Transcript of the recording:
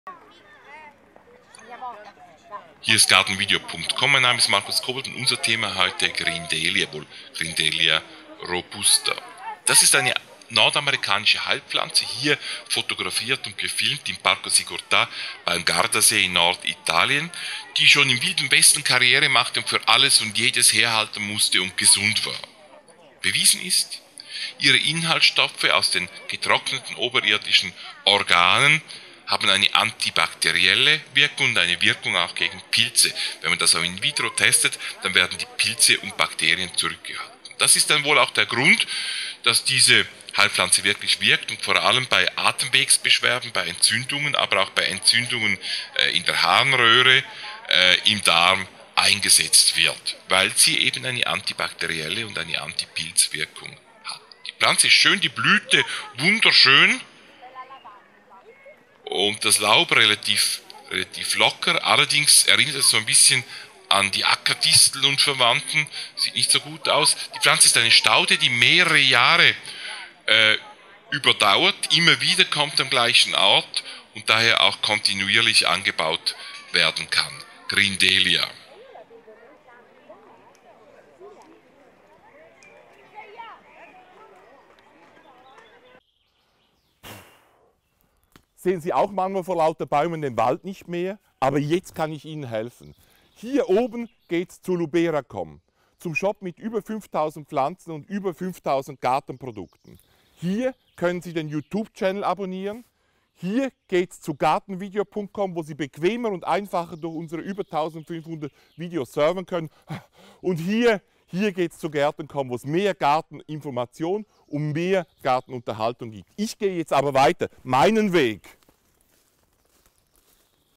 Hier ist gartenvideo.com, mein Name ist Markus Kobold und unser Thema heute Grindelia, wohl Grindelia robusta. Das ist eine nordamerikanische Heilpflanze, hier fotografiert und gefilmt im Parco Sigurtà beim Gardasee in Norditalien, die schon im Wilden Westen Karriere machte und für alles und jedes herhalten musste und gesund war. Bewiesen ist, ihre Inhaltsstoffe aus den getrockneten oberirdischen Organen haben eine antibakterielle Wirkung und eine Wirkung auch gegen Pilze. Wenn man das auch in vitro testet, dann werden die Pilze und Bakterien zurückgehalten. Das ist dann wohl auch der Grund, dass diese Heilpflanze wirklich wirkt und vor allem bei Atemwegsbeschwerden, bei Entzündungen, aber auch bei Entzündungen in der Harnröhre, im Darm eingesetzt wird, weil sie eben eine antibakterielle und eine Antipilzwirkung hat. Die Pflanze ist schön, die Blüte wunderschön und das Laub relativ locker, allerdings erinnert es so ein bisschen an die Ackerdistel und Verwandten, sieht nicht so gut aus. Die Pflanze ist eine Staude, die mehrere Jahre überdauert, immer wieder kommt am gleichen Ort und daher auch kontinuierlich angebaut werden kann. Grindelia. Sehen Sie auch manchmal vor lauter Bäumen den Wald nicht mehr, aber jetzt kann ich Ihnen helfen. Hier oben geht es zu Luberacom, zum Shop mit über 5000 Pflanzen und über 5000 Gartenprodukten. Hier können Sie den YouTube-Channel abonnieren. Hier geht es zu gartenvideo.com, wo Sie bequemer und einfacher durch unsere über 1500 Videos surfen können. Und hier geht es zu Gärten.com, wo es mehr Garteninformation und mehr Gartenunterhaltung gibt. Ich gehe jetzt aber weiter, meinen Weg.